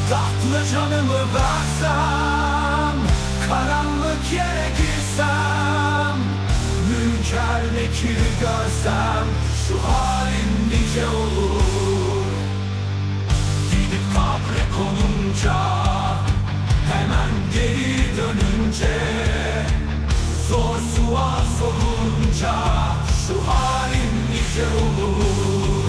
Tatlı canımı versem, karanlık yere girsem, münker nekir görsem, şu halim nice olur. Gidip kabre konunca, hemen geri dönünce, zor sual sorunca, şu halim nice olur.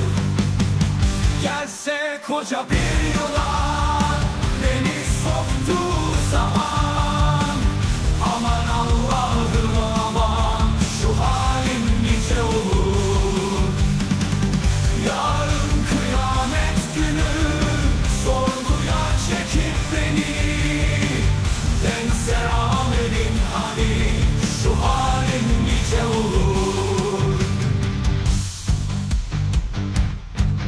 Gelse koca bir yılan, beni soktuğu zaman, aman Allah'ım aman, şu halim nice olur. Yarın kıyamet günü, sorguya çekip beni, dense amelin hani, şu halim nice olur.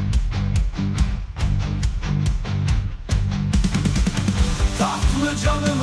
Tatlı canım